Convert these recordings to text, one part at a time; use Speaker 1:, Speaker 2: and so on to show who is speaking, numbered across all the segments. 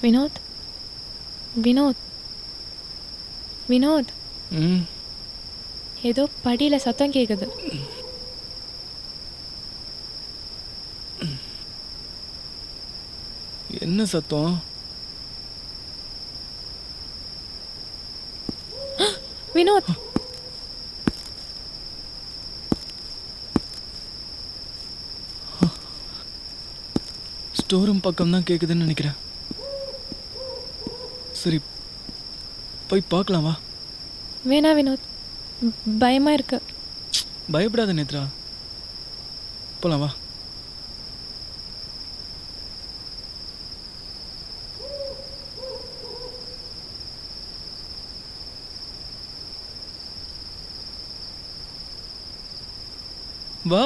Speaker 1: வினோத் வினோத் வினோத் ஏதோ படியில் சத்தம் கேட்குது.
Speaker 2: என்ன சத்தம்?
Speaker 1: வினோத்
Speaker 2: ஸ்டோர் ரூம் பக்கம் தான் கேட்குதுன்னு நினைக்கிறேன். சரி போய் பார்க்கலாம் வா.
Speaker 1: வேணா வினோத், பயமா இருக்கு.
Speaker 2: பயப்படாத நேத்ரா, போலாம் வா. வா.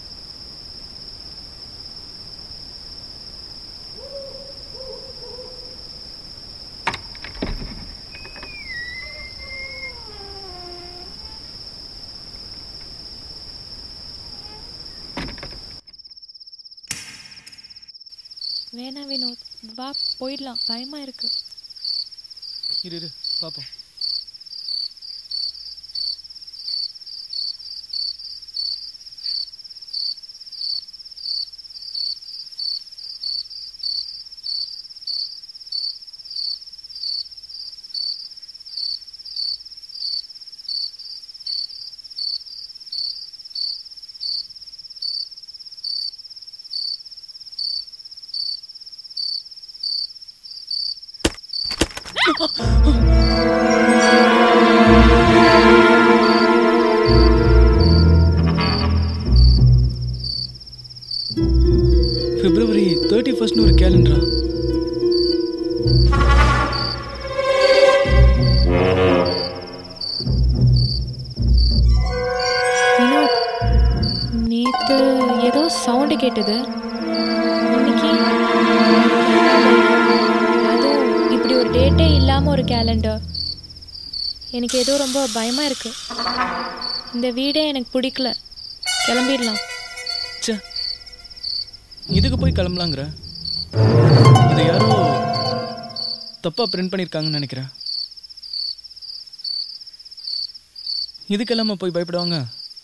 Speaker 1: வேணா வினோத், வா போயிடலாம், பயமா இருக்கு.
Speaker 2: இரு இரு பாப்போம். February 31st ஒரு கேலண்டரா?
Speaker 1: வினோத், நேத்து ஏதோ சவுண்டு கேட்டது. இன்னைக்கு அதுவும் இப்படி ஒரு டேட்டே இல்லாம ஒரு கேலண்டர். எனக்கு ஏதோ ரொம்ப பயமா இருக்கு. இந்த வீடே எனக்கு பிடிக்கல. கிளம்பிடலாம்.
Speaker 2: ச்சே, இதுக்கு போய் கிளம்பலாங்கிற? இதை யாரோ தப்பா பிரிண்ட் பண்ணியிருக்காங்கன்னு நினைக்கிறேன். இதுக்கெல்லாம போய் பயப்படுவாங்க?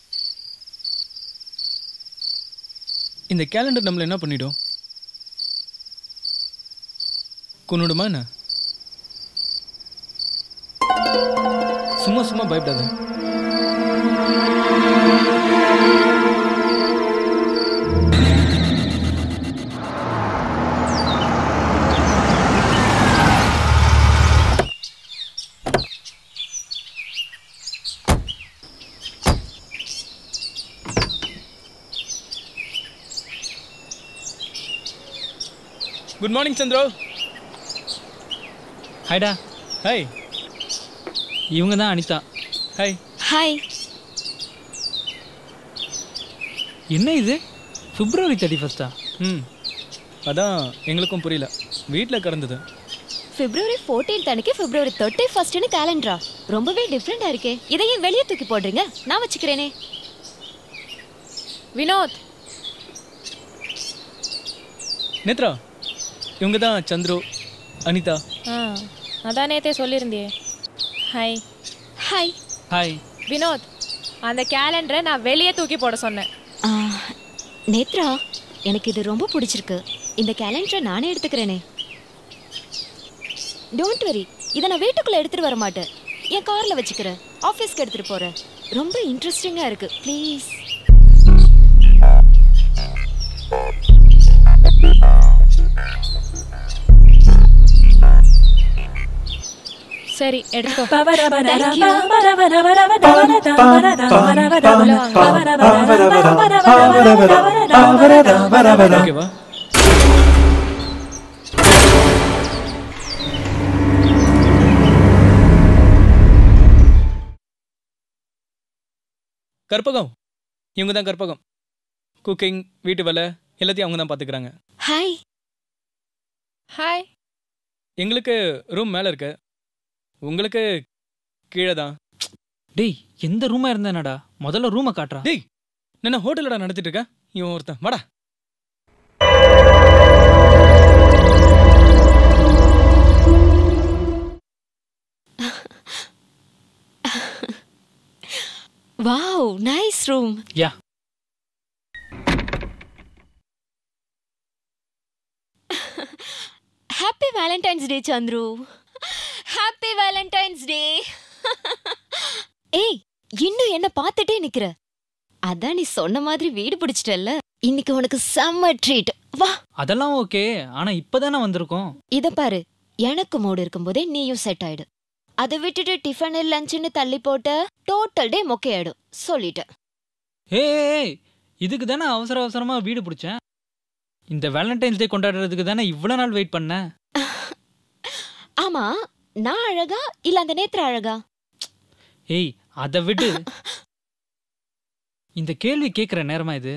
Speaker 2: இந்த கேலண்டர் நம்மள என்ன பண்ணிடும்? கொன்னுடுமா என்ன? சும்மா சும்மா பயப்படாத. Good morning Chandru.
Speaker 3: ஹாய்டா.
Speaker 2: ஹாய்.
Speaker 3: இவங்க தான் அனிதா.
Speaker 2: ஹாய்.
Speaker 1: ஹாய்.
Speaker 3: என்ன இது February 31st?
Speaker 2: அதான் எங்களுக்கும் புரியல. வீட்டில் கடந்தது.
Speaker 4: February 14th அன்னைக்கு February 31st கேலண்டரா? ரொம்பவே டிஃப்ரெண்டா இருக்கே. இதையே வெளியே தூக்கி போடுறீங்க? நான் வச்சுக்கிறேனே.
Speaker 1: வினோத்.
Speaker 2: நேத்ரா, இவங்க தான் சந்துரு, அனிதா.
Speaker 1: அதான் நேத்தே சொல்லியிருந்தியே. ஹாய்.
Speaker 4: ஹாய்.
Speaker 3: ஹாய்.
Speaker 1: வினோத், அந்த கேலண்டரை நான் வெளியே தூக்கி போட சொன்னேன்.
Speaker 4: நேத்ரா, எனக்கு இது ரொம்ப பிடிச்சிருக்கு. இந்த கேலண்டரை நானே எடுத்துக்கிறேனே. டோன்ட் வரி, இதை நான் வீட்டுக்குள்ள எடுத்துட்டு வர மாட்டேன். என் கார்ல வச்சுக்கிறேன். ஆஃபீஸ்க்கு எடுத்துட்டு போறேன். ரொம்ப இன்ட்ரெஸ்டிங்கா இருக்கு. ப்ளீஸ்.
Speaker 1: சரி, எடுத்துக்கோ.
Speaker 2: ஓகேவா? கற்பகம், இவங்க தான் கற்பகம். குக்கிங், வீட்டு வேலை எல்லாத்தையும் அவங்க தான் பார்த்துக்கிறாங்க.
Speaker 4: ஹாய்.
Speaker 1: ஹாய்.
Speaker 2: எங்களுக்கு ரூம் மேலே இருக்கு, உங்களுக்கு கீழே தான்.
Speaker 3: டேய், எந்த ரூமா இருந்தேனடா? முதல்ல ரூமை காட்டுறா.
Speaker 2: டேய், நான் ஹோட்டலடா நடத்திட்டு இருக்கேன். இவன் ஒருத்தன் வாடா.
Speaker 4: Wow, nice room.
Speaker 3: Yeah.
Speaker 4: Happy valentine's day Chandru. Happy valentine's day. ஏய், இன்னும் என்ன பார்த்துட்டே நிக்கிற? அதான் நீ சொன்ன மாதிரி வீடு பிடிச்சிட்டல்ல, இன்னைக்கு உனக்கு செம்ம ட்ரீட். வா.
Speaker 3: அதெல்லாம் ஓகே, ஆனா இப்பதானே வந்திருக்கோம்.
Speaker 4: இத பாரு, எனக்கு மூடு இருக்கும்போதே நீயும் செட் ஆயிடு. அதை விட்டுட்டு டிஃபனு லஞ்சுன்னு தள்ளி போட்ட டோட்டல் டே மொக்கையாயிடும். சொல்லிட்டேன்.
Speaker 3: ஏய், இதுக்கு தானே அவசர அவசரமா வீடு பிடிச்சேன். இந்த வேலண்டைன்ஸ் டே கொண்டாடுறதுக்கு தானே இவ்வளவு நாள் வெயிட் பண்ணேன்.
Speaker 4: ஆமா, நான் அழகா இல்ல அந்த நேத்ரா அழகா?
Speaker 3: ஏய், அதை விட்டு இந்த கேள்வி கேட்கிற நேரமா இது?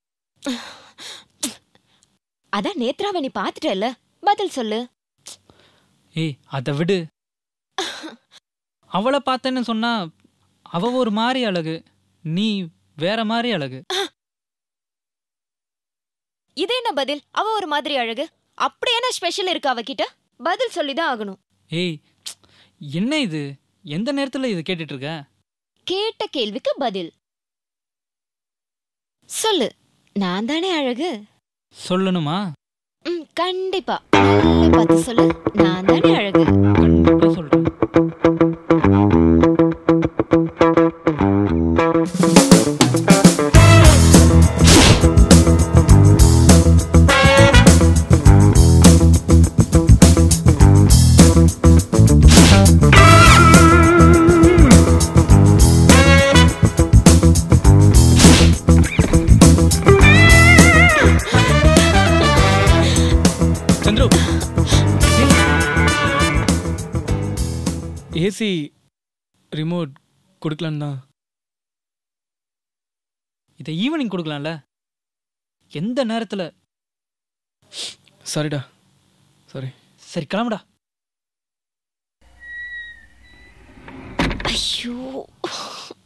Speaker 4: அதான் நேத்ராவை நீ பாத்துட்டல, பதில் சொல்லு.
Speaker 3: ஏய், அதை விடு. அவளை பார்த்தேன்னு சொன்னா அவ ஒரு மாதிரி அழகு, நீ வேற மாதிரி அழகு.
Speaker 4: இது என்ன பதில்? அவ ஒரு மாதிரி அழகு, அப்படி என்ன ஸ்பெஷல் இருக்கு அவகிட்ட? பதில் சொல்லிதான் ஆகணும்.
Speaker 3: ஏய், என்ன இது? எந்த நேரத்துல இது கேட்டுட்டு இருக்க?
Speaker 4: கேட்ட கேள்விக்கு பதில் சொல்லு. நான் தானே அழகு?
Speaker 3: சொல்லணுமா?
Speaker 4: கண்டிப்பா. நல்லா பார்த்து சொல்லு. நான் தானே அழகு?
Speaker 3: கண்டிப்பா சொல்றேன்.
Speaker 2: சந்துரு, ஏசி ரிமோட் கொடுக்கலான்னு தான்.
Speaker 3: இதை ஈவினிங் கொடுக்கலாம்ல, எந்த நேரத்துல?
Speaker 2: சாரிடா, சாரி.
Speaker 3: சரி, கிளம்புடா.
Speaker 4: ஐயோ,